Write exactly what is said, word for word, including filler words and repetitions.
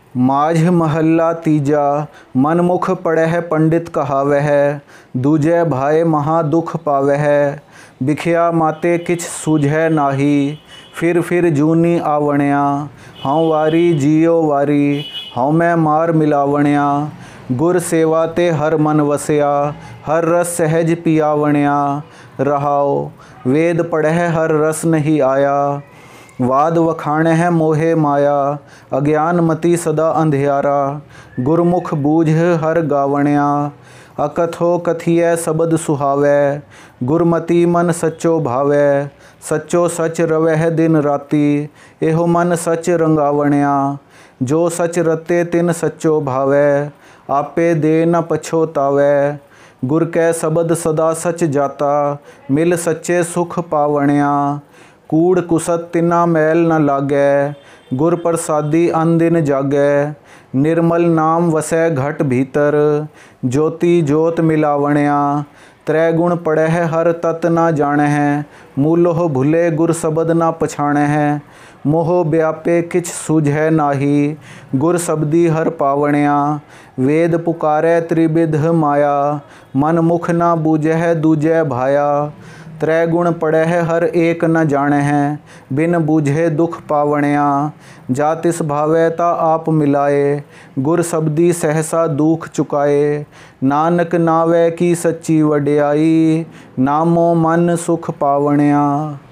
माझ महल्ला तीजा मनमुख पढ़ह पंडित कहावह। दूजे भाई महा दुख पावह। बिखिया माते किछ सूझै नाही। फिर फिर जूनी आवणिया। हाँ वारी जियो वारी हाँ मैं मार मिलावणिया। गुर सेवा ते हर मन वसया हर रस सहज पियावणिया। रहाओ वेद पढ़ह हर रस नहीं आया। वाद वखाणे है मोहे माया। अज्ञान मति सदा अंधियारा। गुरमुख बूझ हर गावणिया। अकथो कथिय सबद सुहावै। गुरमति मन सच्चो भावै। सच्चो सच रवह दिन राती। एहो मन सच रंगावणिया। जो सच रते तिन सच्चो भावै। आपे दे न पछोतावै। गुर कै सबद सदा सच जाता। मिल सच्चे सुख पावणिया। कूड़ कुसत तिना मैल न लागै। गुर प्रसादी अन दिन जागै। निर्मल नाम वसै घट भीतर। ज्योति जोत मिलावणिया। त्रैगुण पढ़ह हर तत न जाणह। मूलोह भुले गुर सबद न पछाणह। मोह व्यापे किछ सूझै नाही। गुर सबदी हर पावणिया। वेद पुकारै त्रिविध माया। मन मुख न बूझह दूजै भाया। त्रैगुण पढ़ह हर एक न जाणह। बिन बूझे दुख पावणिया। जा तिस भावै ता आप मिलाए। गुर सबदी सहसा दुख चुकाए। नानक नावै की सच्ची वड्याई। नामो मन सुख पावणिया।